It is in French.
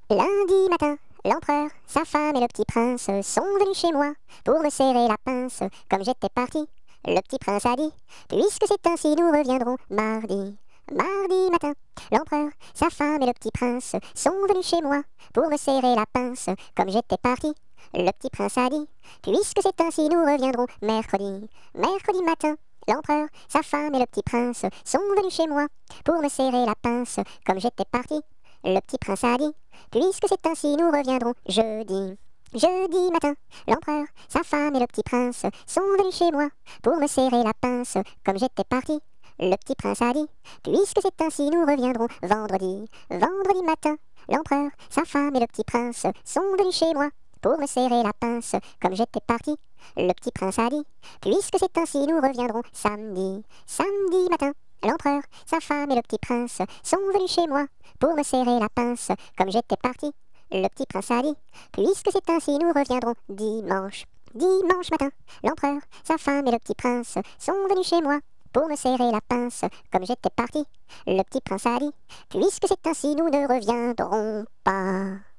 Lundi matin, l'empereur, sa femme et le petit prince sont venus chez moi pour me serrer la pince comme j'étais parti. Le petit prince a dit, puisque c'est ainsi, nous reviendrons mardi. Mardi matin, l'empereur, sa femme et le petit prince sont venus chez moi pour me serrer la pince comme j'étais parti. Le petit prince a dit, puisque c'est ainsi, nous reviendrons mercredi. Mercredi matin, l'empereur, sa femme et le petit prince sont venus chez moi pour me serrer la pince comme j'étais parti. Le petit prince a dit, puisque c'est ainsi, nous reviendrons jeudi. Jeudi matin, l'empereur, sa femme et le petit prince sont venus chez moi pour me serrer la pince comme j'étais parti. Le petit prince a dit, puisque c'est ainsi, nous reviendrons vendredi. Vendredi matin, l'empereur, sa femme et le petit prince sont venus chez moi pour me serrer la pince comme j'étais parti. Le petit prince a dit, puisque c'est ainsi, nous reviendrons samedi. Samedi matin, l'empereur, sa femme et le petit prince sont venus chez moi pour me serrer la pince comme j'étais parti. Le petit prince a dit, puisque c'est ainsi, nous reviendrons dimanche. Dimanche matin, l'empereur, sa femme et le petit prince sont venus chez moi pour me serrer la pince comme j'étais parti. Le petit prince a dit, puisque c'est ainsi, nous ne reviendrons pas.